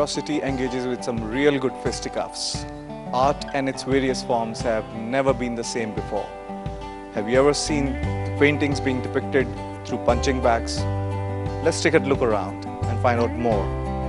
curiosity engages with some real good fisticuffs. Art and its various forms have never been the same before. Have you ever seen the paintings being depicted through punching bags? Let's take a look around and find out more.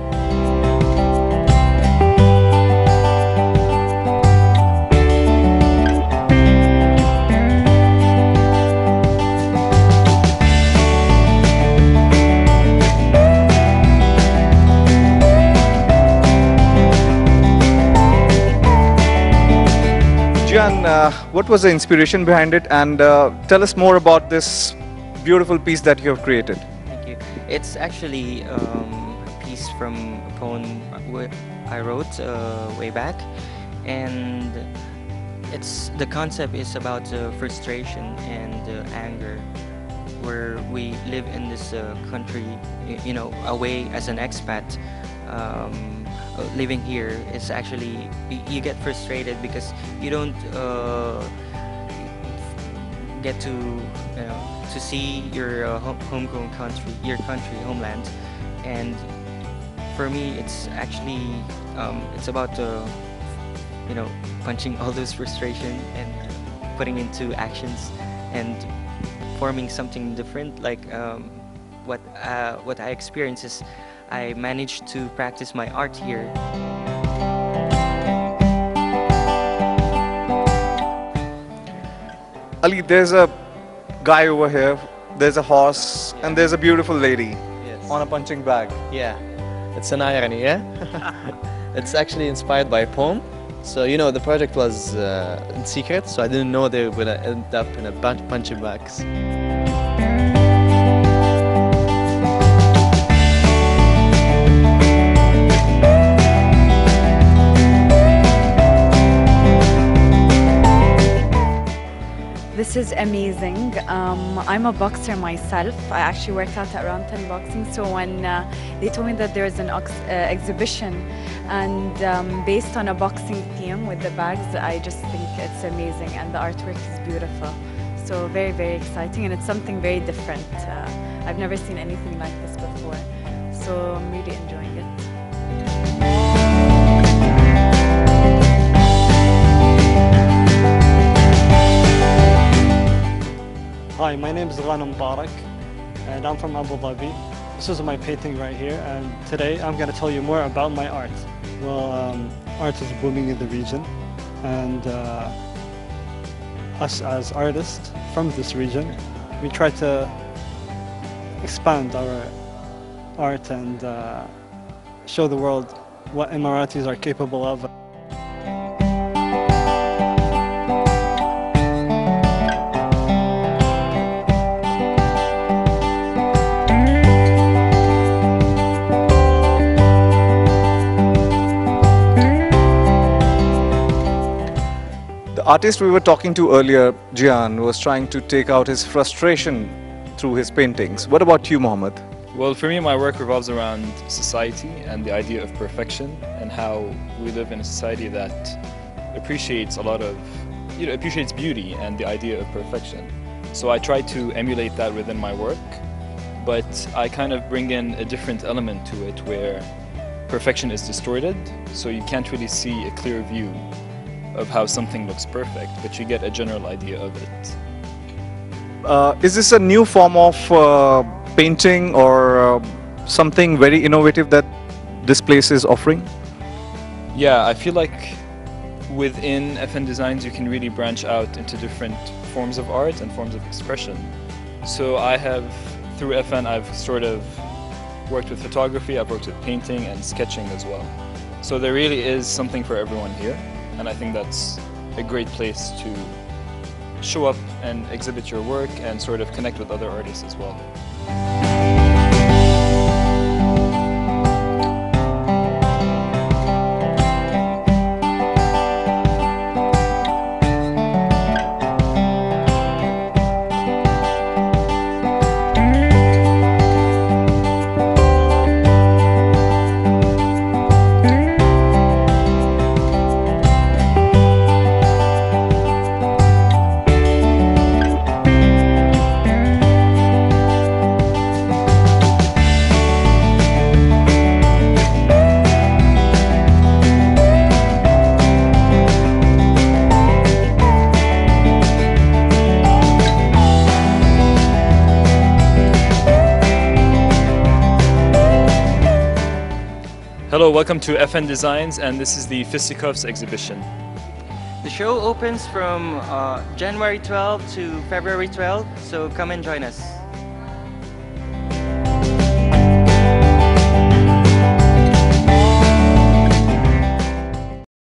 Jian, what was the inspiration behind it, and tell us more about this beautiful piece that you have created. Thank you. It's actually a piece from a poem I wrote way back, and the concept is about frustration and anger, where we live in this country, you know, away as an expat. Living here is actually, you get frustrated because you don't get to, you know, to see your homegrown country, homeland. And for me, it's actually it's about you know, punching all those frustration and putting into actions and forming something different. Like what I experience is I managed to practice my art here. Ali, there's a guy over here, there's a horse, and there's a beautiful lady on a punching bag. Yeah, it's an irony, yeah? It's actually inspired by a poem. So, you know, the project was in secret, so I didn't know they were going to end up in a punching bags. This is amazing. I'm a boxer myself. I actually worked out at Round 10 Boxing, so when they told me that there's an exhibition and based on a boxing theme with the bags, I just think it's amazing, and the artwork is beautiful. So very, very exciting, and it's something very different. I've never seen anything like this before, so I'm really enjoying it. Hi, my name is Ghanem Mubarak and I'm from Abu Dhabi. This is my painting right here, and today I'm going to tell you more about my art. Well, art is booming in the region, and us as artists from this region, we try to expand our art and show the world what Emiratis are capable of. The artist we were talking to earlier, Jian, was trying to take out his frustration through his paintings. What about you, Mohammed? Well, for me, my work revolves around society and the idea of perfection, and how we live in a society that appreciates a lot of, you know, appreciates beauty and the idea of perfection. So I try to emulate that within my work, but I kind of bring in a different element to it where perfection is distorted, so you can't really see a clear view of how something looks perfect, but you get a general idea of it. Is this a new form of painting or something very innovative that this place is offering? Yeah, I feel like within FN Designs you can really branch out into different forms of art and forms of expression. So I have, through FN, I've sort of worked with photography, I've worked with painting and sketching as well. So there really is something for everyone here. And I think that's a great place to show up and exhibit your work and sort of connect with other artists as well. Hello, welcome to FN Designs, and this is the FISTICUFFS exhibition. The show opens from January 12 to February 12, so come and join us.